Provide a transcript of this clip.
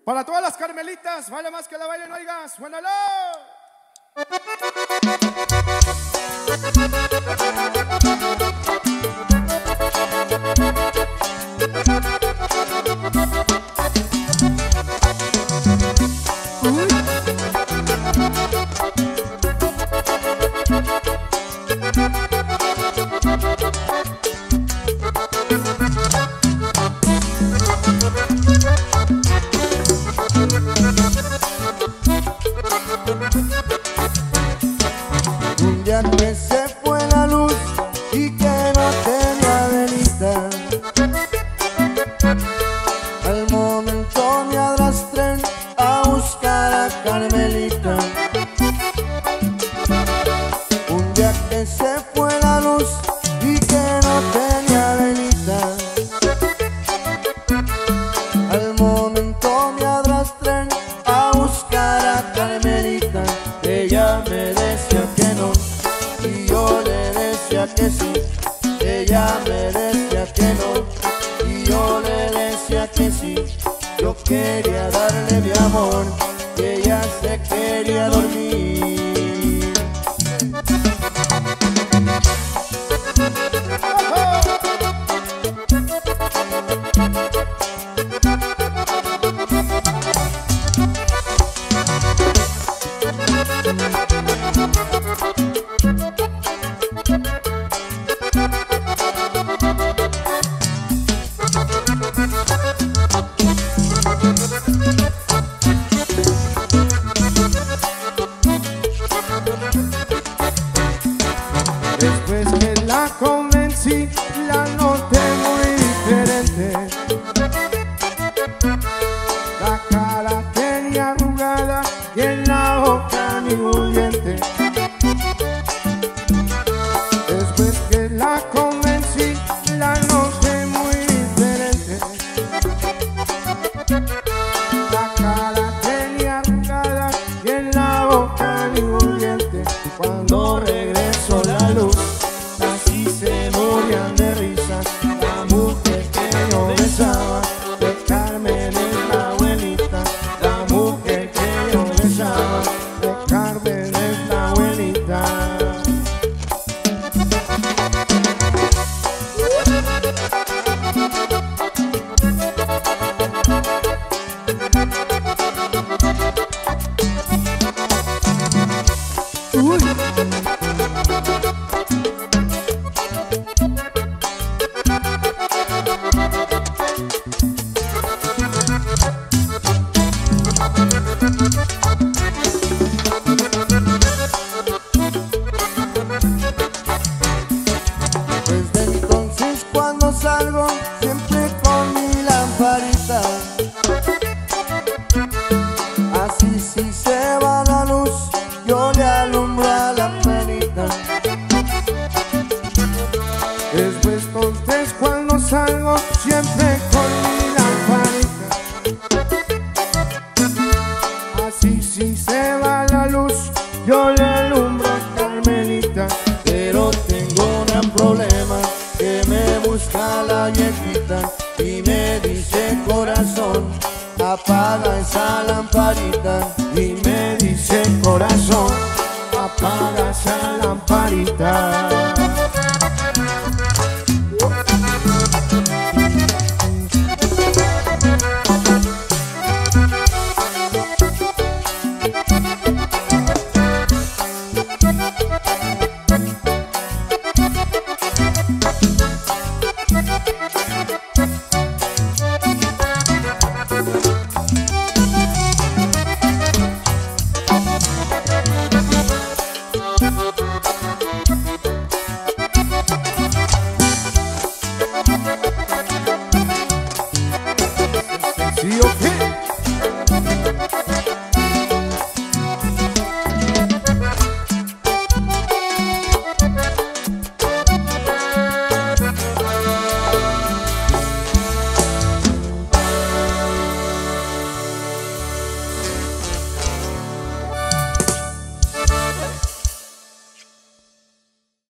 Para todas las carmelitas, vale más que la bailen, oigas, suénalo. Un día que se fue la luz y que no tenía velita, al momento me arrastré a buscar a Carmelita. Un día que se fue la luz y que no tenía velita, al momento me arrastré a buscar a Carmelita. Ella me decía que no y yo le decía que sí. Ella me decía que no y yo le decía que sí. Yo quería darle mi amor y ella se quería dormir. Después que la convencí, la noté muy diferente. La cara tenía arrugada y en la boca ningún diente. Después que la convencí, la noté muy diferente. La cara tenía arrugada y en la boca ningún diente. Y cuando regresó la luz, así se morían de risa. La mujer que yo besaba, de Carmen es la abuelita. La mujer que yo besaba, de Carmen es la abuelita. Desde entonces cuando salgo siempre con mi lamparita, así si se va la luz yo le alumbro a la penita. Después entonces cuando salgo siempre con mi lamparita, así si se va la luz yo le alumbro a Carmelita. Pero tengo un gran problema, que me busca la viejita y me dice corazón, apaga esa lamparita. Y me dice corazón, apaga esa lamparita.